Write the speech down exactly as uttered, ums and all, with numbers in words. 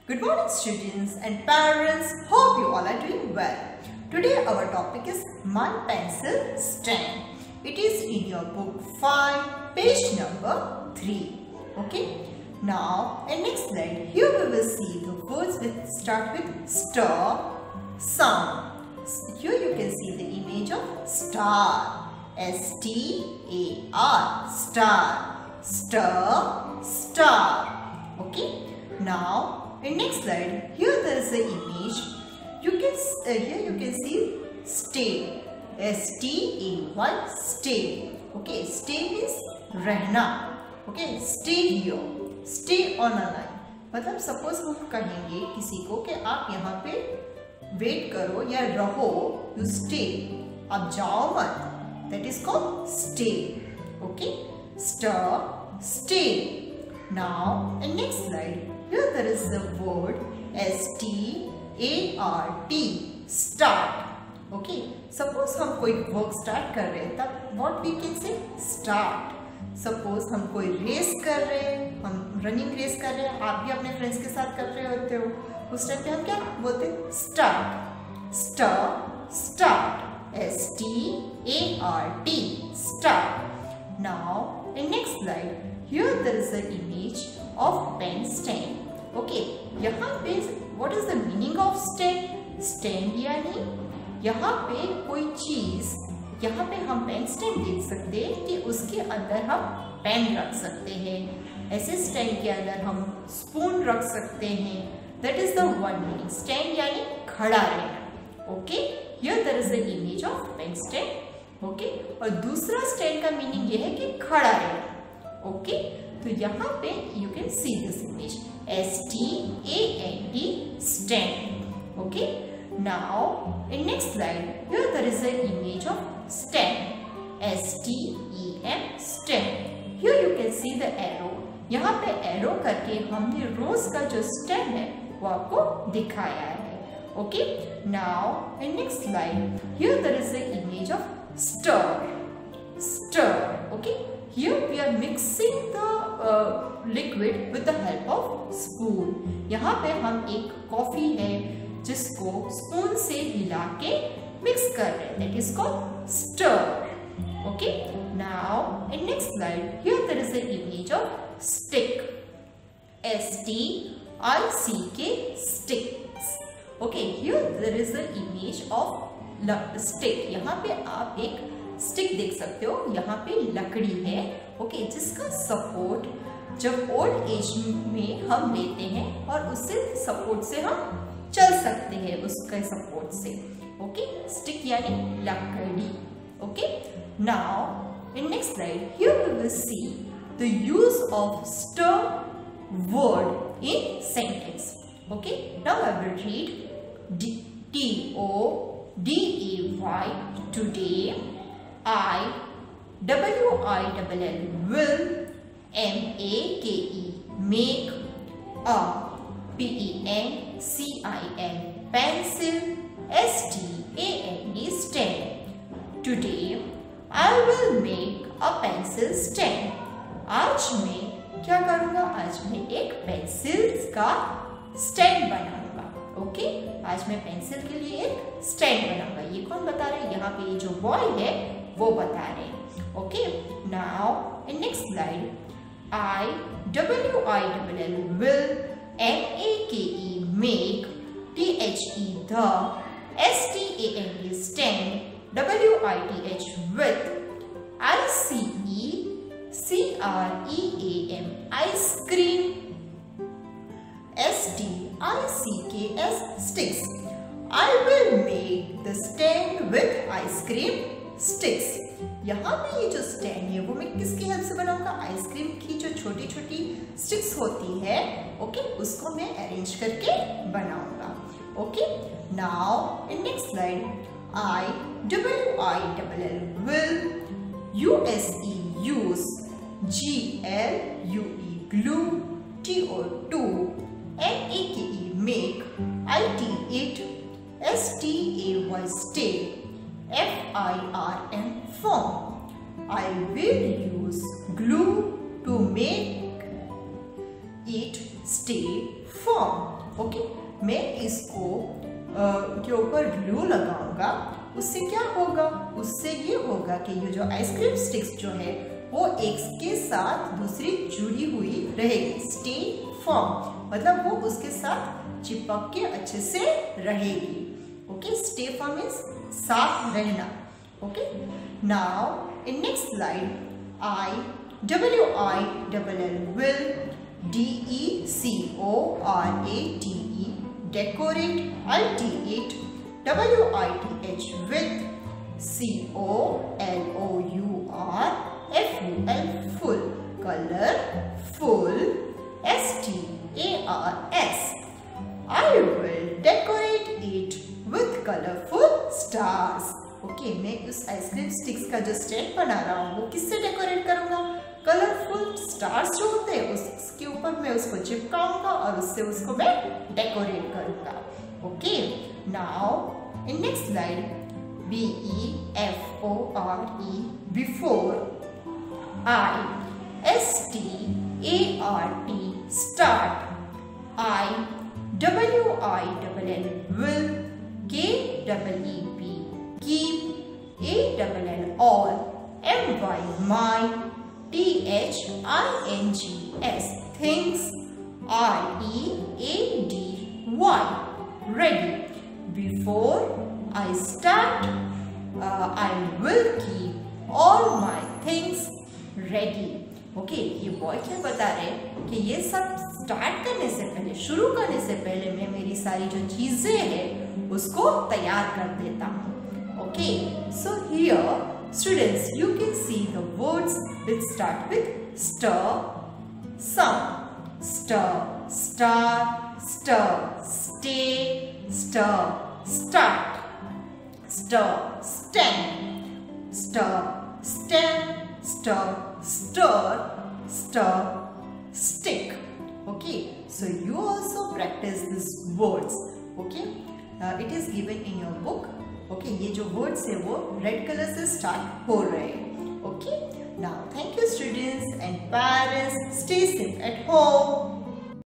Good morning students and parents, hope you all are doing well. Today our topic is My Pencil Stand. It is in your book five, page number three. Okay. Now in next slide, here we will see the words with start with star sound. Here you can see the image of star. S T A R, star, star, star. Okay. Now in next slide, here there is the image. You can uh, here you can see stay. S T A Y, stay. Okay, stay means रहना. Okay, stay here. Stay on a line. मतलब suppose हम कहेंगे किसी को कि आप यहाँ पे वेट करो या रहो, you stay. आप जाओ मत. That is called stay. Okay, star, stay. Now in next slide. Here there is the word S T A R T, start. Okay, suppose हम कोई work start कर रहे हैं तब what we can say start. Suppose हम कोई race कर रहे हैं, हम रनिंग रेस कर रहे हैं, आप भी अपने फ्रेंड्स के साथ कर रहे होते हो, उस टाइम पे हम क्या बोलते हैं start. Start, start. S T A R T, start. Now in next slide, here there is an image of pen stand. Okay, यहाँ पे what is the meaning of stand? Stand यानी यहाँ पे कोई चीज, यहाँ पे हम पेन स्टैंड देख सकते हैं कि उसके अंदर हम पेन रख सकते हैं. ऐसे स्टैंड के अंदर हम स्पून रख सकते हैं. That is the one meaning. Stand यानी खड़ा रहना. Okay, here there is the image of pen stand. Okay, और दूसरा स्टैंड का मीनिंग ये है कि खड़ा रहना. Okay, तो यहाँ पे you can see this image. S T A N D, stand. Okay. Now in next slide, here there is an image of stem. S T E M, stem. Here you can see the arrow. यहाँ पे arrow करके हमने rose का जो stem है वो आपको दिखाया है. Okay. Now in next slide, here there is an image of stir. Stir. Okay. Here we are mixing the uh, liquid with the help of spoon. यहाँ पे हम एक कॉफी है जिसको स्पून से हिला के मिक्स कर रहे हैं. That is called stir. Okay. Now in next slide, here there is an image of stick. S T I C K, sticks. Okay. Here there is an image of stick. यहाँ पे आप एक stick देख सकते हो. यहाँ पे लकड़ी है. ओके okay, जिसका सपोर्ट जब ओल्ड एज में हम लेते हैं और उससे सपोर्ट से हम चल सकते हैं. उसके सपोर्ट से. ओके, स्टिक यानी लकड़ी. Okay, now in next slide here we will see the use of stir word in sentence. Okay, now I will read T O D A Y, today. I, W I L L, will, M A K E, make, a, P E N C I N, pencil, S T A N D, stand. Today, I will make a pencil stand. आज मैं क्या करूँगा? आज मैं एक pencil का stand बनाऊंगा. Okay, आज मैं पेंसिल के लिए एक स्टैंड बनाऊंगा. ये कौन बता रहे हैं? यहाँ पे ये जो बॉय है वो बता रहे हैं. Okay, now in next slide, I, W I L L, will, M A K E, make, T H E, the, S T A N D, stand, W I T H, with, I C E, C R E A M, ice cream, S T I C K S, sticks. I will make the stand with ice cream sticks. यहाँ पे ये जो stand है वो मैं किसकी help से बनाऊंगा? आइसक्रीम की जो छोटी छोटी स्टिक्स होती है. ओके, उसको मैं अरेंज करके बनाऊंगा. Okay, now in next slide, I, W I L L, will, U S E, use, G L U E, glue, T O, to, M A K E, make, I T, it, S T A Y, stay, F I R M, form. I will use glue to make it stay firm. Okay, मैं इसको के ऊपर glue लगाऊंगा, उससे क्या होगा, उससे ये होगा कि ये जो आइसक्रीम स्टिक्स जो है वो एक के साथ दूसरी जुड़ी हुई रहेगी, स्टे फर्म, मतलब वो उसके साथ चिपक के अच्छे से रहेगी। ओके, स्टे फर्म मींस साथ रहना। Okay, now in next slide I W I L L will D E C O R A T E decorate, ideate, W I T H with, C O L O U R F U L full, color full, S T A R S, I will decorate it with colorful stars। Okay okay, मैं उस ice cream sticks का जो stand बना रहा हूँ वो किससे decorate करूंगा, कलरफुल स्टार्स जो होते हैं उसके ऊपर मैं उसको चिपकाऊंगा और उससे उसको मैं डेकोरेट करूंगा। Okay, now in next slide B E F O R E before, I S T A R T start, I W I L L will, K W E P keep, A L L all, M Y my, T H I N G S things, R E A D Y ready, before I start uh, I will keep all my things ready। Okay, ये boy क्या बता रहे हैं कि ये सब start करने से पहले, शुरू करने से पहले मैं मेरी सारी जो चीजें हैं उसको तैयार कर देता हूँ। Okay, so here students you can see the words which start with stir, some, stir, star, stir, stay, stir, start, stir, stand, stir, stand, stir, stir, stir, stick। Okay, so you also practice these words। Okay, uh, it is given in your book। Okay okay, ये जो words है वो red colour से start हो रहे हैं। Okay, now thank you students and parents, stay safe at home.